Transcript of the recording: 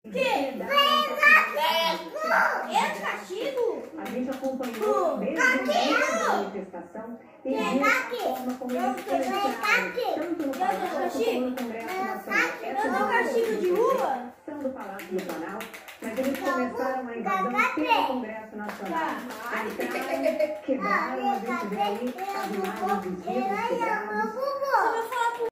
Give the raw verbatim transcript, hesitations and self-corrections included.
Que? É castigo? A gente acompanhou desde o início da manifestação e viu a forma como eles silenciaram, tanto no Palácio como no Congresso Nacional. Eu dou castigo de rua? São do Palácio do Planalto, mas eles começaram a invasão pelo Congresso Nacional. Entraram, quebraram, a gente vê aí as imagens dos vidros quebrados.